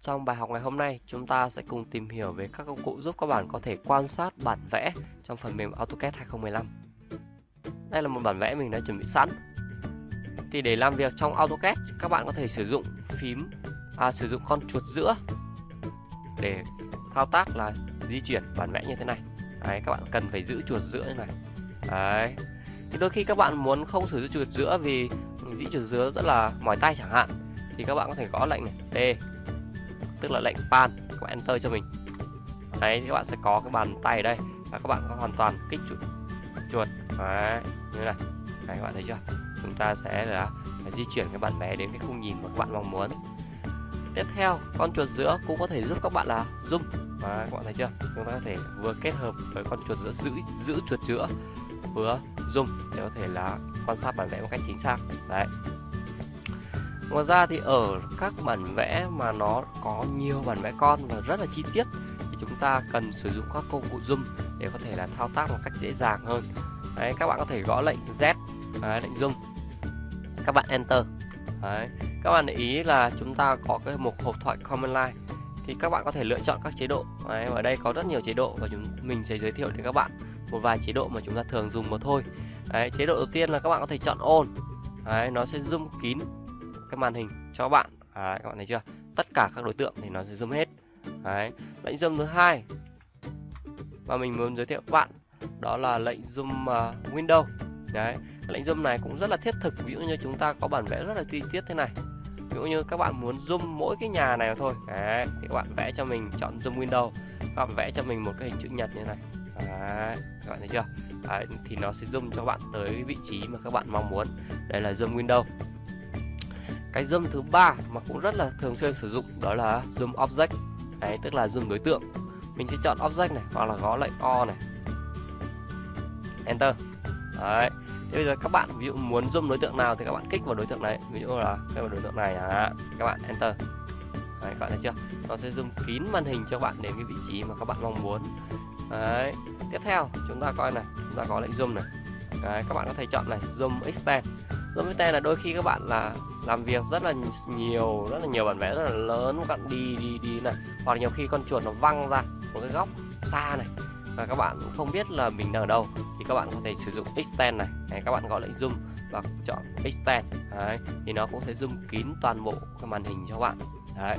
Trong bài học ngày hôm nay, chúng ta sẽ cùng tìm hiểu về các công cụ giúp các bạn có thể quan sát bản vẽ trong phần mềm AutoCAD 2015. Đây là một bản vẽ mình đã chuẩn bị sẵn. Thì để làm việc trong AutoCAD, các bạn có thể sử dụng sử dụng con chuột giữa để thao tác là di chuyển bản vẽ như thế này. Đấy, các bạn cần phải giữ chuột giữa như này. Đấy. Thì đôi khi các bạn muốn không sử dụng chuột giữa vì dĩ chuột giữa rất là mỏi tay chẳng hạn, thì các bạn có thể gõ lệnh này T, tức là lệnh pan, các bạn enter cho mình. Đấy, thì các bạn sẽ có cái bàn tay ở đây và các bạn có hoàn toàn kích chuột đấy, như thế này. Đấy, các bạn thấy chưa? Chúng ta sẽ là di chuyển cái bản vẽ đến cái khung nhìn mà các bạn mong muốn. Tiếp theo, con chuột giữa cũng có thể giúp các bạn là zoom. Đấy, các bạn thấy chưa? Chúng ta có thể vừa kết hợp với con chuột giữa giữ chuột giữa, vừa zoom để có thể là quan sát bản vẽ một cách chính xác. Đấy. Ngoài ra thì ở các bản vẽ mà nó có nhiều bản vẽ con và rất là chi tiết thì chúng ta cần sử dụng các công cụ zoom để có thể là thao tác một cách dễ dàng hơn. Đấy, các bạn có thể gõ lệnh Z, đấy, lệnh zoom, các bạn enter. Đấy, các bạn để ý là chúng ta có cái mục hộp thoại command line thì các bạn có thể lựa chọn các chế độ. Đấy, ở đây có rất nhiều chế độ và mình sẽ giới thiệu đến các bạn một vài chế độ mà chúng ta thường dùng mà thôi. Đấy, chế độ đầu tiên là các bạn có thể chọn all. Đấy, nó sẽ zoom kín cái màn hình cho bạn. Đấy, các bạn thấy chưa? Tất cả các đối tượng thì nó sẽ zoom hết. Đấy, lệnh zoom thứ hai mà mình muốn giới thiệu các bạn đó là lệnh zoom window. Đấy, lệnh zoom này cũng rất là thiết thực. Ví dụ như chúng ta có bản vẽ rất là chi tiết thế này, ví dụ như các bạn muốn zoom mỗi cái nhà này thôi. Đấy, thì các bạn vẽ cho mình, chọn zoom window, các bạn vẽ cho mình một cái hình chữ nhật như này. Đấy, các bạn thấy chưa? Đấy, thì nó sẽ zoom cho bạn tới vị trí mà các bạn mong muốn. Đây là zoom window. Cái zoom thứ ba mà cũng rất là thường xuyên sử dụng đó là zoom object. Đấy, tức là zoom đối tượng. Mình sẽ chọn object này hoặc là gõ lệnh O này, enter. Đấy, thế bây giờ các bạn ví dụ muốn zoom đối tượng nào thì các bạn kích vào đối tượng này, ví dụ là cái đối tượng này các bạn enter. Đấy, các bạn thấy chưa? Nó sẽ zoom kín màn hình cho bạn đến cái vị trí mà các bạn mong muốn. Đấy, tiếp theo chúng ta coi này, chúng ta có lệnh zoom này. Đấy, các bạn có thể chọn này zoom extend. Zoom extend là đôi khi các bạn là làm việc rất là nhiều bản vẽ rất là lớn, các bạn đi này, hoặc nhiều khi con chuột nó văng ra một cái góc xa này và các bạn cũng không biết là mình đang ở đâu thì các bạn có thể sử dụng extend này. Đấy, các bạn gọi lệnh zoom và chọn extend. Đấy, thì nó cũng sẽ zoom kín toàn bộ cái màn hình cho bạn. Đấy.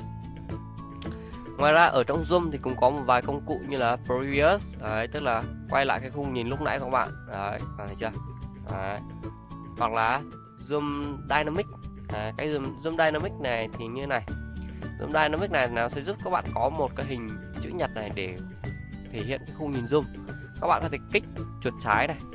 Ngoài ra ở trong zoom thì cũng có một vài công cụ như là previous. Đấy, tức là quay lại cái khung nhìn lúc nãy của các bạn. Đấy, các bạn thấy chưa? Đấy. Hoặc là zoom dynamic. Đấy, cái zoom dynamic này thì như này. Zoom dynamic này nó sẽ giúp các bạn có một cái hình chữ nhật này để thể hiện cái khung nhìn zoom. Các bạn có thể kích chuột trái này,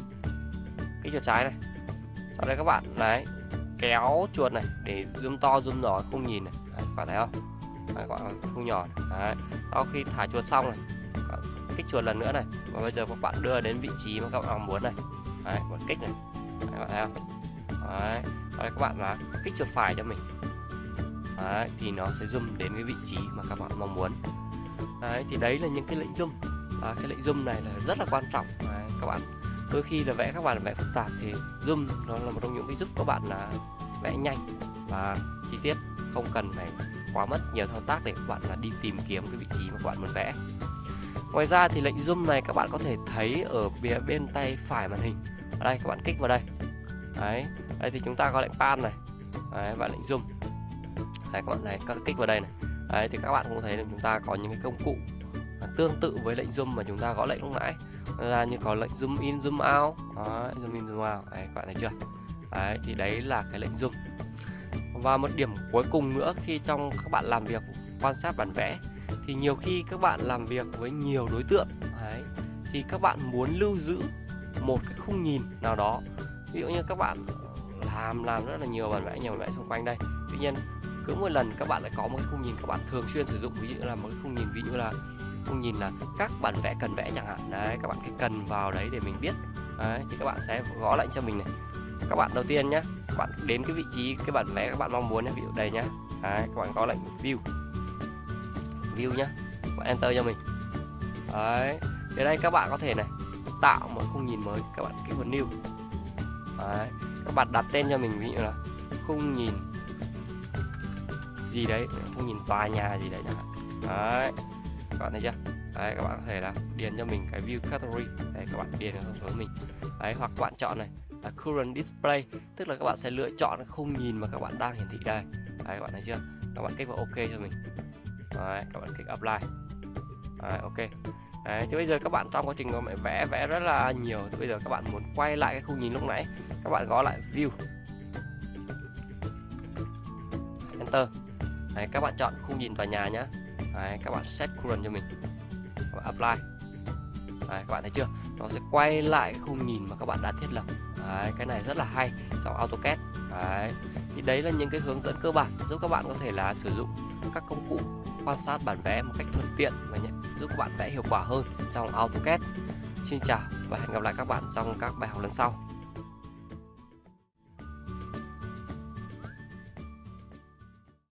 kích chuột trái này, sau đây các bạn đấy kéo chuột này để zoom to zoom nhỏ khung nhìn này. Đấy, các bạn thấy không? Đấy, các bạn khung nhỏ này. Đấy, sau khi thả chuột xong này, kích chuột lần nữa này, và bây giờ các bạn đưa đến vị trí mà các bạn muốn này. Đấy, các bạn kích này. Đấy, các bạn thấy không? Đấy, sau đây các bạn là kích chuột phải cho mình. Đấy, thì nó sẽ zoom đến cái vị trí mà các bạn mong muốn. Đấy, thì đấy là những cái lệnh zoom. Cái lệnh zoom này là rất là quan trọng. Đấy, các bạn đôi khi là vẽ các bạn vẽ phức tạp thì zoom nó là một trong những cái giúp các bạn là vẽ nhanh và chi tiết, không cần phải quá mất nhiều thao tác để các bạn là đi tìm kiếm cái vị trí mà các bạn muốn vẽ. Ngoài ra thì lệnh zoom này các bạn có thể thấy ở phía bên tay phải màn hình. Ở đây các bạn kích vào đây. Đấy, đây thì chúng ta có lệnh pan này. Đấy, và lệnh zoom. Đấy, các bạn thấy các kích vào đây này. Đấy, thì các bạn cũng thấy là chúng ta có những cái công cụ tương tự với lệnh zoom mà chúng ta gõ lệnh lúc nãy, là như có lệnh zoom in zoom out. Đấy, zoom in zoom out. Đấy, các bạn thấy chưa? Đấy, thì đấy là cái lệnh zoom. Và một điểm cuối cùng nữa, khi trong các bạn làm việc quan sát bản vẽ thì nhiều khi các bạn làm việc với nhiều đối tượng. Đấy, thì các bạn muốn lưu giữ một cái khung nhìn nào đó. Ví dụ như các bạn làm rất là nhiều bản vẽ xung quanh đây, tuy nhiên cứ một lần các bạn lại có một cái khung nhìn các bạn thường xuyên sử dụng, ví dụ là một cái khung nhìn, ví dụ là khung nhìn là các bản vẽ cần vẽ chẳng hạn. Đấy, các bạn cái cần vào đấy để mình biết. Đấy, thì các bạn sẽ gõ lệnh cho mình này. Các bạn đầu tiên nhé, các bạn đến cái vị trí cái bản vẽ các bạn mong muốn nhé, ví dụ đây nhé. Đấy, các bạn có lệnh view nhé, các bạn enter cho mình. Đấy, đến đây các bạn có thể này tạo một khung nhìn mới, các bạn kích vào new. Đấy, các bạn đặt tên cho mình, ví dụ là khung nhìn gì đấy, khung nhìn tòa nhà gì đấy chẳng hạn. Đấy, các bạn thấy chưa? Đấy, các bạn có thể là điền cho mình cái view category. Đấy, các bạn điền vào số mình. Đấy, hoặc các bạn chọn này là current display, tức là các bạn sẽ lựa chọn khung nhìn mà các bạn đang hiển thị đây. Đấy, các bạn thấy chưa? Các bạn kích vào OK cho mình. Đấy, các bạn kích apply. Đấy, OK. Đấy, thì bây giờ các bạn trong quá trình mà vẽ rất là nhiều, thì bây giờ các bạn muốn quay lại cái khung nhìn lúc nãy, các bạn gõ lại view, enter. Đấy, các bạn chọn khung nhìn tòa nhà nhá. Đấy, các bạn set current cho mình, các bạn apply. Đấy, các bạn thấy chưa? Nó sẽ quay lại cái khung nhìn mà các bạn đã thiết lập. Đấy, cái này rất là hay trong AutoCAD. Đấy, thì đấy là những cái hướng dẫn cơ bản giúp các bạn có thể là sử dụng các công cụ quan sát bản vẽ một cách thuận tiện và giúp các bạn vẽ hiệu quả hơn trong AutoCAD. Xin chào và hẹn gặp lại các bạn trong các bài học lần sau.